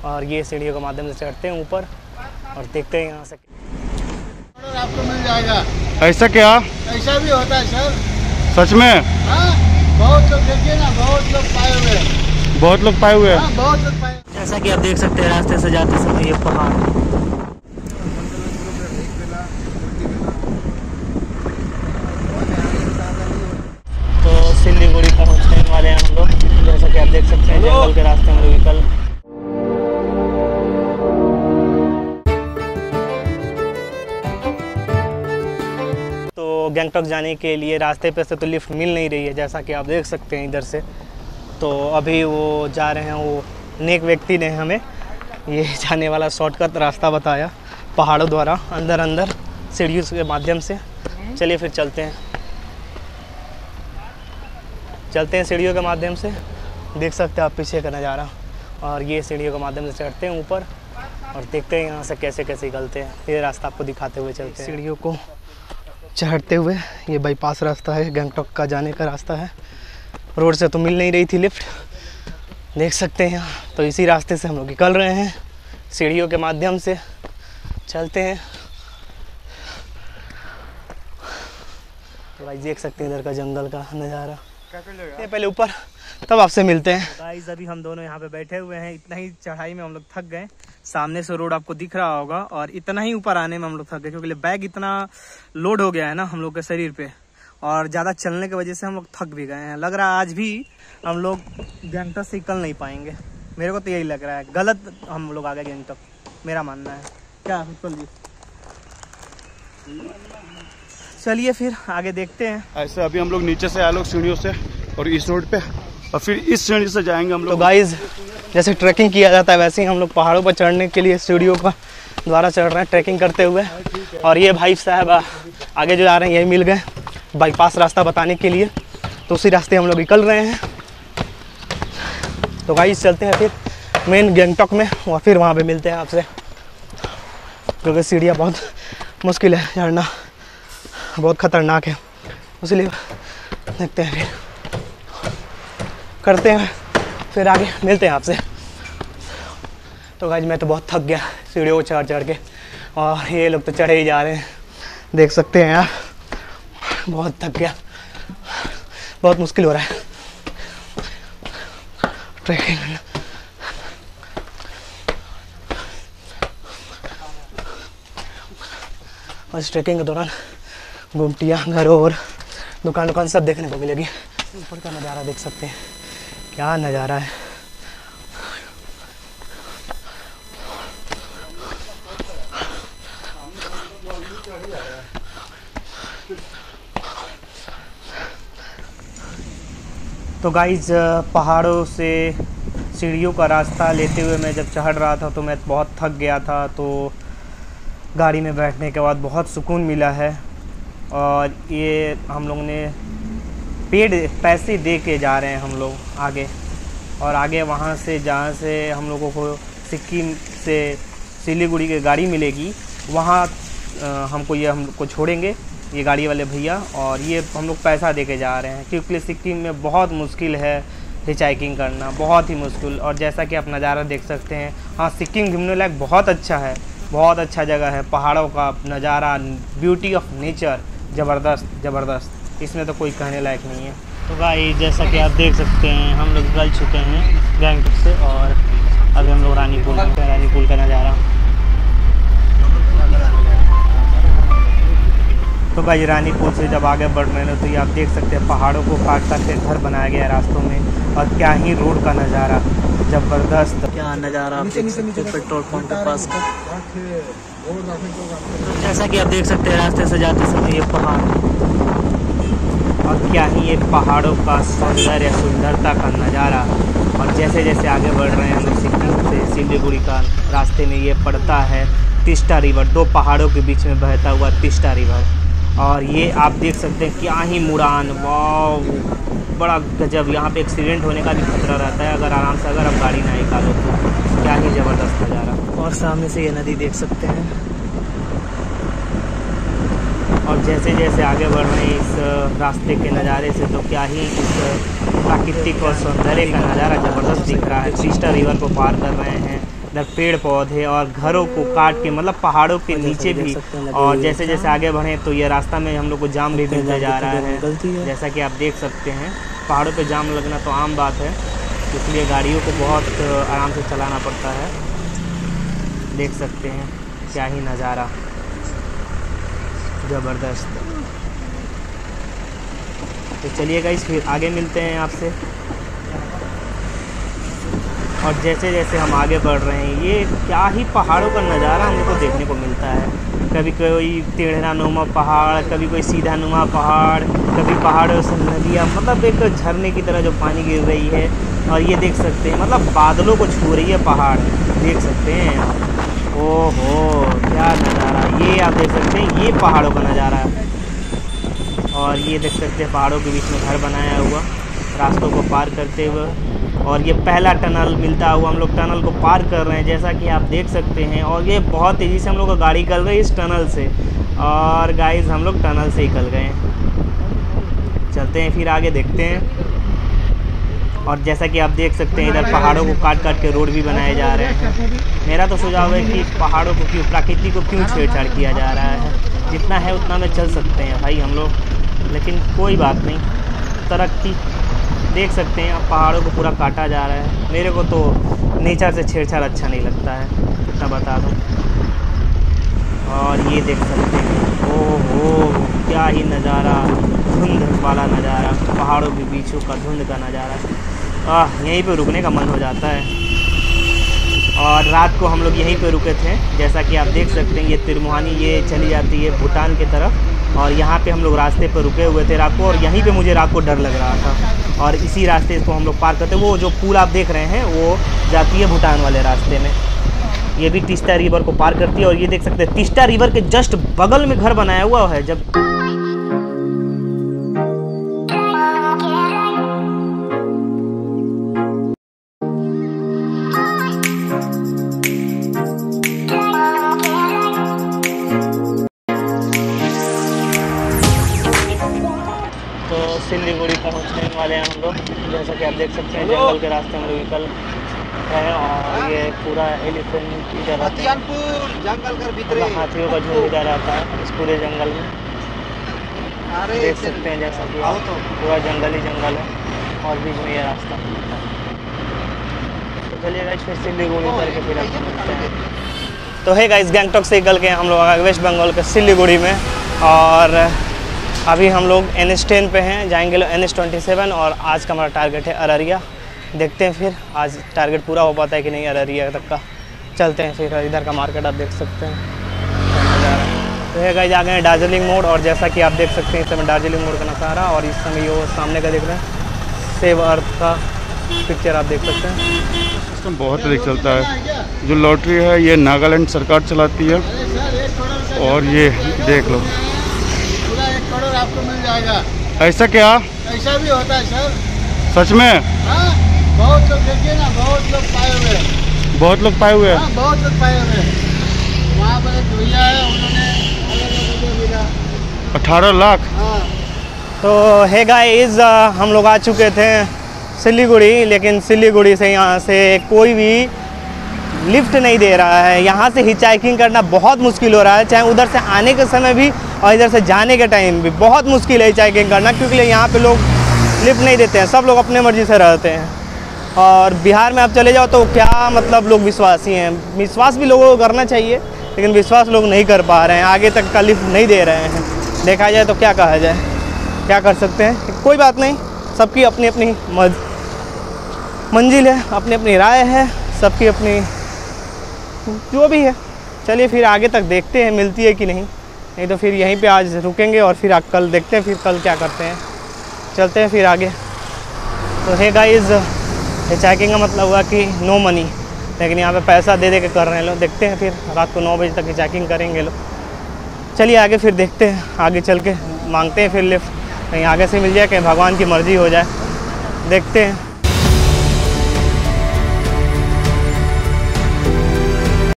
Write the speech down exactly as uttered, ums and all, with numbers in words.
और ये सीढ़ियों के माध्यम से चढ़ते हैं ऊपर और देखते हैं यहाँ से। आपको मिल जाएगा। ऐसा क्या? ऐसा भी होता है सर। सच में? हाँ, बहुत लोग देखिए ना, बहुत लोग पाए हुए हैं। बहुत लोग पाए हुए हैं? हाँ, बहुत लोग पाए। जैसा कि आप देख सकते हैं रास्ते से जाते समय ये पहाड़। तो सिलीगुड़ी पहुंचने वाले हैं हम लोग। जैसा कि आप देख सकते हैं जंगल के रास्ते में व्हीकल। तो गैंगटॉक जाने के लिए रास्ते पे से तो लिफ्ट मिल नहीं रही है, जैसा कि आप देख सकते हैं इधर से। तो अभी वो जा रहे हैं, वो नेक व्यक्ति ने हमें ये जाने वाला शॉर्टकट रास्ता बताया पहाड़ों द्वारा अंदर अंदर सीढ़ियों के माध्यम से। चलिए फिर चलते हैं चलते हैं सीढ़ियों के माध्यम से। देख सकते हैं आप पीछे का नज़ारा। और ये सीढ़ियों के माध्यम से चढ़ते हैं ऊपर और देखते हैं यहाँ से कैसे कैसे निकलते हैं। ये रास्ता आपको दिखाते हुए चलते हैं सीढ़ियों को चढ़ते हुए। ये बाईपास रास्ता है, गैंगटॉक का जाने का रास्ता है। रोड से तो मिल नहीं रही थी लिफ्ट, देख सकते हैं यहाँ। तो इसी रास्ते से हम लोग निकल रहे हैं, सीढ़ियों के माध्यम से चलते हैं। तो भाई देख सकते हैं इधर का जंगल का नज़ारा। ये पहले ऊपर, तब आपसे मिलते हैं। गाइस अभी हम दोनों यहाँ पे बैठे हुए हैं। इतना ही चढ़ाई में हम लोग थक गए। सामने से रोड आपको दिख रहा होगा और इतना ही ऊपर आने में हम लोग थक गए, क्योंकि बैग इतना लोड हो गया है ना हम लोग के शरीर पे, और ज़्यादा चलने की वजह से हम लोग थक भी गए हैं। लग रहा है आज भी हम लोग गैंगटॉक से निकल नहीं पाएंगे। मेरे को तो यही लग रहा है। गलत हम लोग आ गए गैंगटॉक, मेरा मानना है। क्या चलिए चलिए फिर आगे देखते हैं। ऐसे अभी हम लोग नीचे से आए लोग सीढ़ियों से और इस रोड पे, और फिर इस सीढ़ी से जाएंगे हम लोग। तो गाइज जैसे ट्रैकिंग किया जाता है वैसे ही हम लोग पहाड़ों पर चढ़ने के लिए सीढ़ियों का द्वारा चढ़ रहे हैं ट्रैकिंग करते हुए। और ये भाई साहब आगे जो जा रहे हैं यही मिल गए बाईपास रास्ता बताने के लिए, तो उसी रास्ते हम लोग निकल रहे हैं। तो गाइस चलते हैं फिर मेन गैंगटॉक में और फिर वहाँ पे मिलते हैं आपसे, क्योंकि सीढ़ियाँ बहुत मुश्किल है चढ़ना, बहुत ख़तरनाक है। इसलिए देखते हैं फिर करते हैं, फिर आगे मिलते हैं आपसे। तो गाइस मैं तो बहुत थक गया सीढ़ियों को चढ़ चढ़ के, और ये लोग तो चढ़े ही जा रहे हैं, देख सकते हैं यार। बहुत थक गया, बहुत मुश्किल हो रहा है ट्रैकिंग करना। और इस ट्रैकिंग के दौरान गुमटियाँ, घरों और दुकान दुकान सब देखने को मिलेगी। ऊपर का नज़ारा देख सकते हैं, क्या नज़ारा है। तो गाइज पहाड़ों से सीढ़ियों का रास्ता लेते हुए मैं जब चढ़ रहा था तो मैं बहुत थक गया था। तो गाड़ी में बैठने के बाद बहुत सुकून मिला है। और ये हम लोग ने पेड पैसे दे के जा रहे हैं हम लोग आगे, और आगे वहाँ से जहाँ से हम लोगों को सिक्किम से सिलीगुड़ी की गाड़ी मिलेगी, वहाँ हमको ये हम लोग को छोड़ेंगे ये गाड़ी वाले भैया। और ये हम लोग पैसा दे के जा रहे हैं, क्योंकि सिक्किम में बहुत मुश्किल है हिचाइकिंग करना, बहुत ही मुश्किल। और जैसा कि आप नज़ारा देख सकते हैं, हाँ सिक्किम घूमने लायक बहुत अच्छा है, बहुत अच्छा जगह है। पहाड़ों का नज़ारा, ब्यूटी ऑफ नेचर ज़बरदस्त ज़बरदस्त, इसमें तो कोई कहने लायक नहीं है। तो भाई जैसा कि आप देख सकते हैं हम लोग निकल चुके हैं गैंगटॉक से, और अभी हम लोग रानी पुल रानी पुल का नज़ारा। तो भाई रानी पुल से जब आगे बढ़ रहे हैं तो ये आप देख सकते हैं पहाड़ों को काट काट के घर बनाया गया है रास्तों में, और क्या ही रोड का नज़ारा ज़बरदस्त, क्या नज़ारा आप देख सकते हैं पेट्रोल पंप के पास का। तो जैसा कि आप देख सकते हैं रास्ते से जाते समय ये पहाड़, और क्या ही एक पहाड़ों का सौंदर्य, सुंदरता का नज़ारा। और जैसे जैसे आगे बढ़ रहे हैं हम लोग सिक्किम से सिलीगुड़ी का रास्ते में, ये पड़ता है तीस्ता रिवर, दो पहाड़ों के बीच में बहता हुआ तीस्ता रिवर। और ये आप देख सकते हैं क्या ही मुड़ान, वाह बड़ा गजब। यहाँ पे एक्सीडेंट होने का भी खतरा रहता है अगर आराम से अगर आप गाड़ी ना निकालो तो। क्या ही ज़बरदस्त नज़ारा। और सामने से ये नदी देख सकते हैं। और जैसे जैसे आगे बढ़ रहे हैं इस रास्ते के नज़ारे से, तो क्या ही इस प्राकृतिक और सौंदर्य का नज़ारा ज़बरदस्त दिख रहा है। तीस्ता रिवर को पार कर रहे हैं, इधर पेड़ पौधे और घरों को काट के, मतलब पहाड़ों के नीचे भी। और जैसे जैसे आगे बढ़े तो ये रास्ता में हम लोग को जाम भी मिलता जा रहा है, जैसा कि आप देख सकते हैं। पहाड़ों पे जाम लगना तो आम बात है, इसलिए गाड़ियों को बहुत आराम से चलाना पड़ता है। देख सकते हैं क्या ही नज़ारा, ज़बरदस्त। तो चलिए गाइस फिर आगे मिलते हैं आपसे। और जैसे जैसे हम आगे बढ़ रहे हैं, ये क्या ही पहाड़ों का नज़ारा हम लोग को देखने को मिलता है। कभी कोई टेढ़ा नुमा पहाड़, कभी कोई सीधा नुमा पहाड़, कभी पहाड़ों से नदियाँ, मतलब एक झरने की तरह जो पानी गिर रही है। और ये देख सकते हैं, मतलब बादलों को छू रही है पहाड़, देख सकते हैं आप। ओहो क्या नज़ारा, ये आप देख सकते हैं, ये पहाड़ों का नज़ारा है। और ये देख सकते हैं पहाड़ों के बीच में घर बनाया हुआ, रास्तों को पार करते हुए। और ये पहला टनल मिलता हुआ हम लोग टनल को पार कर रहे हैं, जैसा कि आप देख सकते हैं। और ये बहुत तेज़ी से हम लोग का गाड़ी निकल रही है इस टनल से। और गाइस हम लोग टनल से निकल गए हैं। चलते हैं फिर आगे देखते हैं। और जैसा कि आप देख सकते हैं, इधर पहाड़ों को काट काट के रोड भी बनाए जा रहे हैं। मेरा तो सुझाव है कि पहाड़ों को क्यों, प्रकृति को क्यों छेड़छाड़ किया जा रहा है। जितना है उतना में चल सकते हैं भाई हम लोग, लेकिन कोई बात नहीं, तरक्की। देख सकते हैं आप पहाड़ों को पूरा काटा जा रहा है। मेरे को तो नेचर से छेड़छाड़ अच्छा नहीं लगता है, इतना बता दूं। और ये देख सकते हैं, ओहो क्या ही नज़ारा, धुंध वाला नज़ारा, पहाड़ों के बीचों का धुंध का नज़ारा। आह यहीं पे रुकने का मन हो जाता है। और रात को हम लोग यहीं पे रुके थे, जैसा कि आप देख सकते हैं। ये तिरमुहानी ये चली जाती है भूटान की तरफ, और यहाँ पे हम लोग रास्ते पर रुके हुए थे रात को। और यहीं पे मुझे रात को डर लग रहा था, और इसी रास्ते को हम लोग पार करते। वो जो पुल आप देख रहे हैं वो जाती है भूटान वाले रास्ते में, ये भी तीस्ता रिवर को पार करती है। और ये देख सकते हैं तीस्ता रिवर के जस्ट बगल में घर बनाया हुआ है। जब सिलीगुड़ी पहुंचने वाले हैं हम लोग, जैसा कि आप देख सकते हैं। जंगल के रास्ते हम लोग निकल है, और ये पूरा एलिफेंट इधर आता है, हाथियों का झुंड इधर आता है इस पूरे जंगल में। देख सकते हैं जैसा कि पूरा जंगल ही जंगल है, और बीच में ये रास्ता। तो चलिए गाइस फिर सिलीगुड़ी उतर के फिर आपको मिलते हैं। तो है गाइस गैंगटॉक से निकल के हम लोग वेस्ट बंगाल के सिलीगुड़ी में, और अभी हम लोग एन एच टेन पे हैं, जाएंगे लोग एन एच ट्वेंटी सेवन। और आज का हमारा टारगेट है अररिया। देखते हैं फिर आज टारगेट पूरा हो पाता है कि नहीं अररिया तक का। चलते हैं फिर, इधर का मार्केट आप देख सकते हैं। तो है गाइस आ गए हैं दार्जिलिंग मोड़, और जैसा कि आप देख सकते हैं इस समय दार्जिलिंग मोड़ का नज़ारा। और इस समय वो सामने का देख रहे हैं सेव अर्थ का पिक्चर आप देख सकते हैं। सिस्टम बहुत अधिक चलता है। जो लॉटरी है ये नागालैंड सरकार चलाती है, और ये देख लो करोड़ आपको मिल जाएगा। ऐसा क्या? ऐसा भी होता है सर, सच में? हाँ बहुत लोग देखिए ना, बहुत लोग पाए हुए हैं। बहुत लोग पाए हुए हैं? हाँ बहुत लोग पाए हुए हैं। वहाँ पर एक भैया है, उन्होंने अलग अलग मिला अठारह लाख। हाँ। तो है गाइस हम लोग आ चुके थे सिलीगुड़ी, लेकिन सिलीगुड़ी से यहाँ से कोई भी लिफ्ट नहीं दे रहा है। यहाँ से हिचाइकिंग करना बहुत मुश्किल हो रहा है, चाहे उधर से आने के समय भी और इधर से जाने के टाइम भी बहुत मुश्किल है हिचाइकिंग करना, क्योंकि यहाँ पे लोग लिफ्ट नहीं देते हैं, सब लोग अपने मर्जी से रहते हैं। और बिहार में आप चले जाओ तो क्या मतलब लोग विश्वासी हैं, विश्वास भी लोगों को करना चाहिए, लेकिन विश्वास लोग नहीं कर पा रहे हैं, आगे तक का लिफ्ट नहीं दे रहे हैं। देखा जाए तो क्या कहा जाए, क्या कर सकते हैं। कोई बात नहीं, सबकी अपनी अपनी मंजिल है, अपनी अपनी राय है, सबकी अपनी जो भी है। चलिए फिर आगे तक देखते हैं मिलती है कि नहीं, नहीं तो फिर यहीं पे आज रुकेंगे और फिर कल देखते हैं फिर कल क्या करते हैं। चलते हैं फिर आगे। तो है गाइस हिचाइकिंग का मतलब हुआ कि नो मनी, लेकिन यहाँ पे पैसा दे दे के कर रहे हैं लोग। देखते हैं फिर रात को नौ बजे तक हिचाइकिंग करेंगे लोग। चलिए आगे फिर देखते हैं, आगे चल के मांगते हैं फिर लिफ्ट, कहीं आगे से मिल जाए, कहीं भगवान की मर्ज़ी हो जाए, देखते हैं।